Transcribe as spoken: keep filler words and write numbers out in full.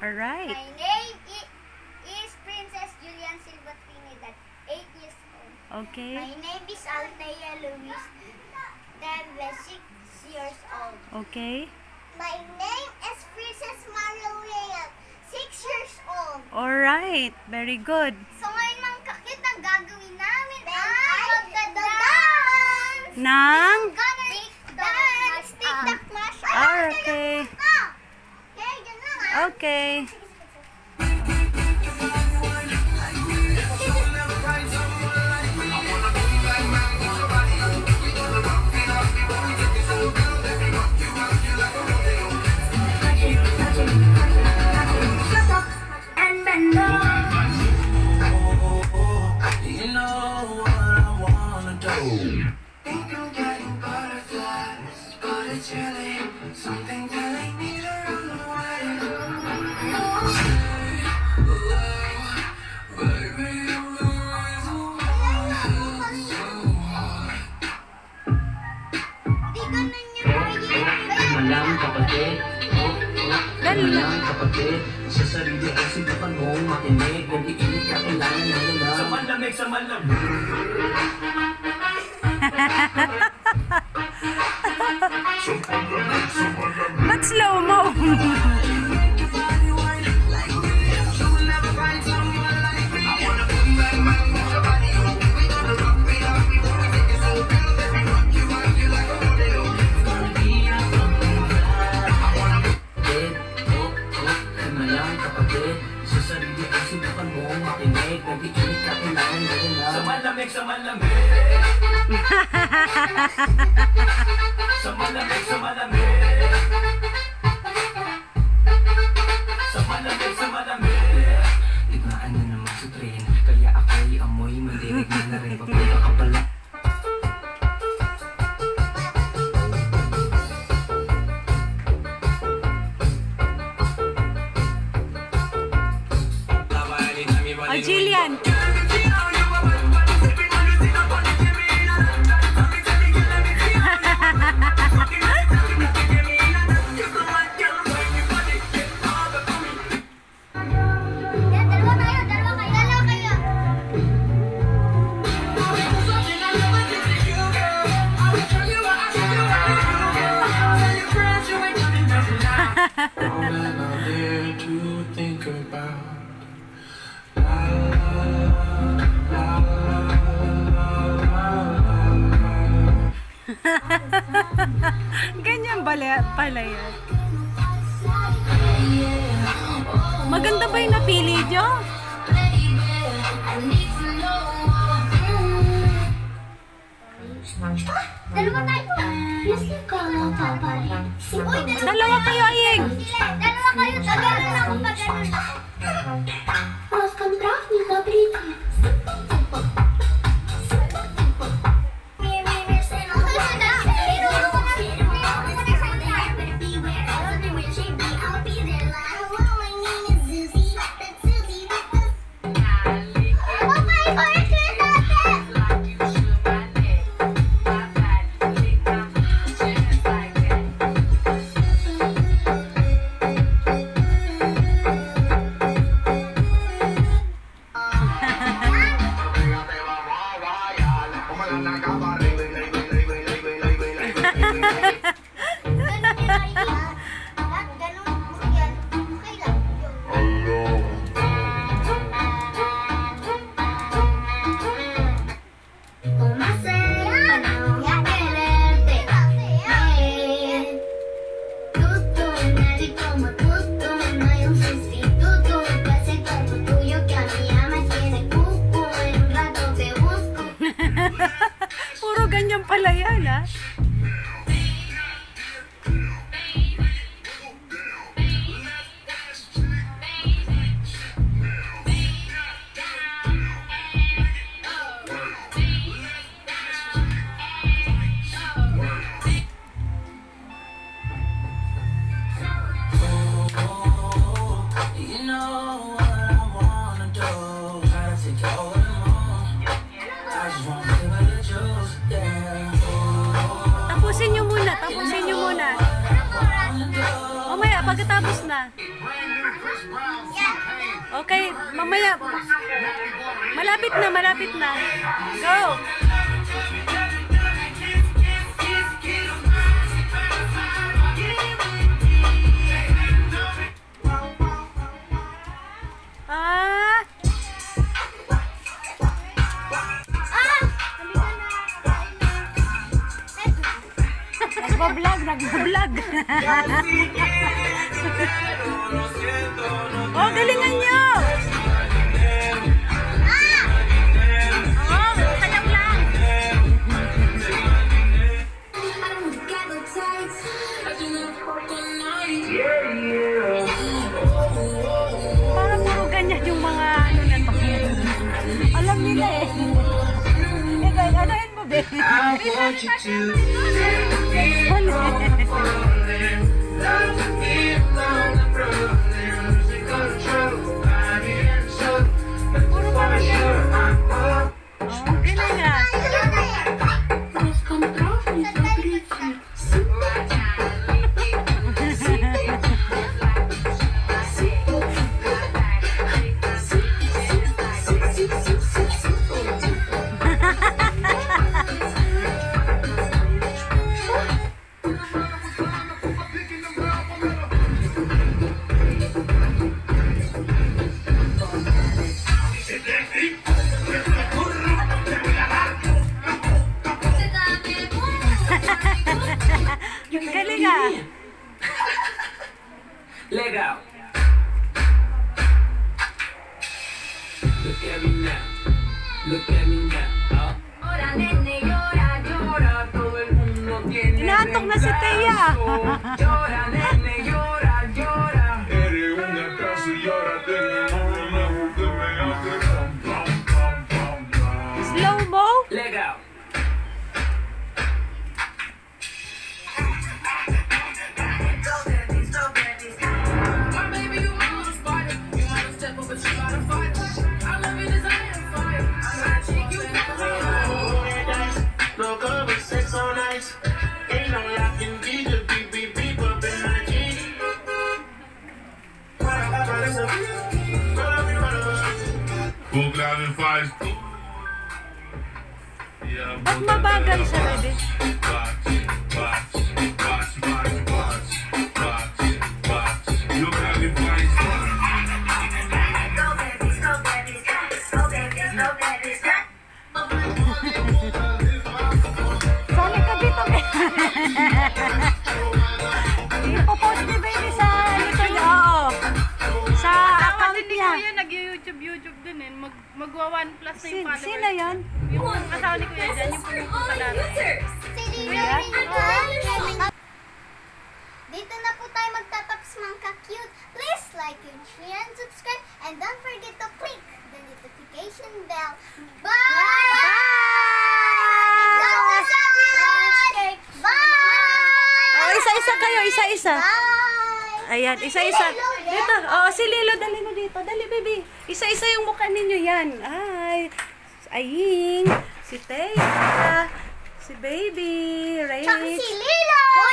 Alright. My name is Princess Juliane Silva Trinidad, eight years old. Okay. My name is Thea Luis, six years old. Okay. My name is Princess Maria, six years old. Alright. Very good. So ngayon mga kakit, ang gagawin namin ay magda-dance! Nang? Dance! TikTok mashup! Ah, okay. Okay, dyan lang ah. Okay. Malang kapatid, malang kapatid, sa sarili ay sinukan mong makinig, hindi init ka kailangan na lang. Sa malamig, sa malamig. Ba't slow mo? Sa malamig, sa malamig. Sa malamig, sa malamig. Sa malamig, sa malamig. Tigmaan na naman sa train, kaya ako'y amoy mandirig na na rin. Papunta ka pala. Oh, Juliane. Ganyan pala, pala yan. Maganda ba yung napili nyo? Dalawa tayo. Dalawa kayo, Aying. Dalawa kayo. Dalawa na ako pag ganun. Puro ganyan pala yan, ha? Tapusin nyo muna, tapusin nyo muna. Mamaya, pagkatapos na. Okay, mamaya. Malapit na, malapit na. Go! Ah! Nagbablog, nagbablog. Oh, galingan nyo! Oh, sayaw lang. Parang puro ganyan yung mga ano na to. Alam nila eh. Eh, guys, ano yun mo, be? I want you to Puro parang ganyan. Oh, galing ah. Galing ah. leg out. Look at me now. Look at me now. Ahora nene llora, llora, todo el mundo tiene. Inaantok na si Thea. Llora nene llora, llora. Eres un acaso y ahora tengo una que me hace pam pam pam pam pam. Slow mo? Leg out. Full cloud and fire. Yeah, Ba't mabagal siya, bebe? watch, watch, watch, watch, watch, watch, watch. Look how it flies. Sali ka dito, be. Ipopost ni baby sa ito niya, oo. Sa account niya. Kuya, nag-YouTube, YouTube din eh. Mag, magwa one plus na yung Sin, followers. sino yun? Yung kasama ni Kuya dyan, yung pumupunta natin. Dito na po tayo magtatapos mga ka-cute. Please like and share and subscribe. And don't forget to click the notification bell. Bye! God bless everyone! Bye! Oh, isa-isa kayo, isa-isa. Bye! Ayan, isa-isa. Dito, oh, si Lilo, dali mo dito. Dali, baby. Isa-isa yung mukha ninyo yan. Ay, Aying, si Thea, si baby, Tsaka Rach. si Lilo!